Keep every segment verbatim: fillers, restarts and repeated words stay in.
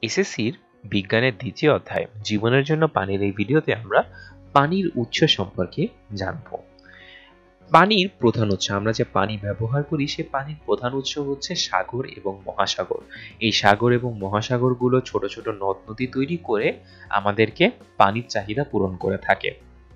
এসএসসির বিজ্ঞানের দ্বিতীয় অধ্যায় জীবনের জন্য পানির এই ভিডিওতে আমরা পানির উৎস সম্পর্কে জানব। পানির প্রধান উৎস, আমরা যে পানি ব্যবহার করি সে পানির প্রধান উৎস হচ্ছে সাগর এবং মহাসাগর। এই সাগর এবং মহাসাগরগুলো ছোট ছোট নদ নদী তৈরি করে আমাদেরকে পানির চাহিদা পূরণ করে থাকে।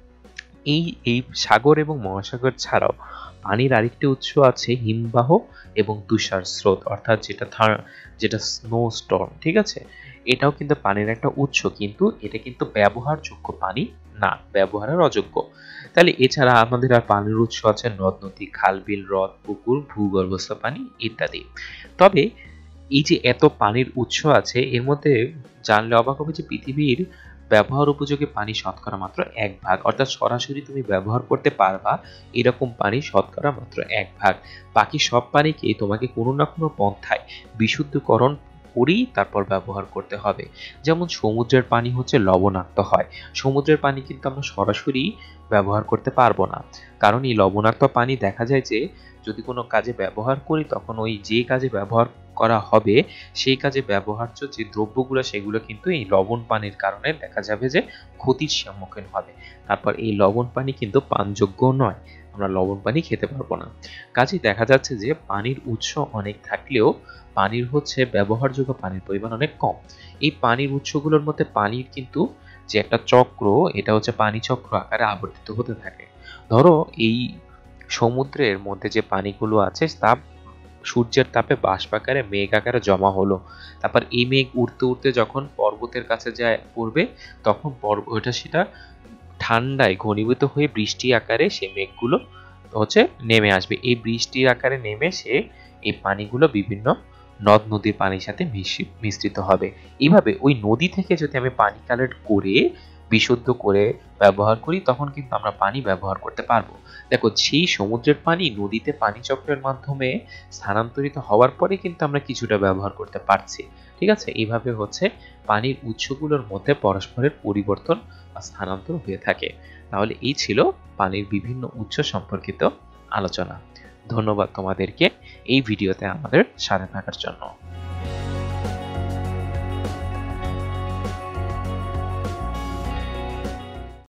এই এই সাগর এবং মহাসাগর ছাড়াও পানির আরেকটি উৎস আছে হিমবাহ এবং তুষার স্রোত, অর্থাৎ যেটা যেটা স্নো স্টর্ম। ঠিক আছে, এটাও কিন্তু পানির একটা উৎস, কিন্তু এটা কিন্তু ব্যবহারযোগ্য পানি না, ব্যবহারের অযোগ্য। তাহলে এছাড়া আমাদের আর পানির উৎস আছে নদ নদী, খাল বিল, হ্রদ, পুকুর, ভূগর্ভস্থ পানি ইত্যাদি। তবে এই যে এত পানির উৎস আছে, এর মধ্যে জানলে অবাক হবে যে পৃথিবীর ব্যবহার উপযোগী পানি শতকরা মাত্র এক ভাগ, অর্থাৎ সরাসরি তুমি ব্যবহার করতে পারবা এরকম পানি শতকরা মাত্র এক ভাগ। বাকি সব পানিকে তোমাকে কোনো না কোনো পন্থায় বিশুদ্ধকরণ করেই তারপর ব্যবহার করতে হবে। যেমন সমুদ্রের পানি হচ্ছে লবণাক্ত হয়, সমুদ্রের পানি কিন্তু আমরা সরাসরি ব্যবহার করতে পারবো না, কারণ এই লবণাক্ত পানি দেখা যায় যে যদি কোনো কাজে ব্যবহার করি তখন ওই যে কাজে ব্যবহার করা হবে সেই কাজে ব্যবহার্য যে দ্রব্যগুলো সেগুলো কিন্তু এই লবণ পানির কারণে দেখা যাবে যে ক্ষতির সম্মুখীন হবে। তারপর এই লবণ পানি কিন্তু পানযোগ্য নয়, আমরা লবণ পানি খেতে পারবো না। কাজেই দেখা যাচ্ছে যে পানির উৎস অনেক থাকলেও পানির হচ্ছে ব্যবহারযোগ্য পানির পরিমাণ অনেক কম। এই পানির উৎসগুলোর মধ্যে পানির কিন্তু যে একটা চক্র, এটা হচ্ছে পানি চক্র আকারে আবর্তিত হতে থাকে। ধরো এই সমুদ্রের মধ্যে যে পানিগুলো আছে তা সূর্যের তাপে বাষ্প আকারে মেঘ আকারে জমা হলো, তারপর এই মেঘ উড়তে উড়তে যখন পর্বতের কাছে যায় পড়বে তখন ওটা সেটা ঠান্ডায় ঘনীভূত হয়ে বৃষ্টি আকারে সে মেঘগুলো হচ্ছে নেমে আসবে। এই বৃষ্টির আকারে নেমে সে এই পানিগুলো বিভিন্ন নদ নদীর পানির সাথে মিশ্রিত হবে। এইভাবে ওই নদী থেকে যদি আমি পানি কালেক্ট করে বিশুদ্ধ করে ব্যবহার করি তখন কিন্তু আমরা পানি ব্যবহার করতে পারবো। দেখো, সেই সমুদ্রের পানি নদীতে পানি চক্রের মাধ্যমে স্থানান্তরিত হওয়ার পরে কিন্তু আমরা কিছুটা ব্যবহার করতে পারছি। ঠিক আছে, এইভাবে হচ্ছে পানির উৎসগুলোর মধ্যে পরস্পরের পরিবর্তন বা স্থানান্তর হয়ে থাকে। তাহলে এই ছিল পানির বিভিন্ন উৎস সম্পর্কিত আলোচনা। ধন্যবাদ তোমাদেরকে এই ভিডিওতে আমাদের সাথে থাকার জন্য।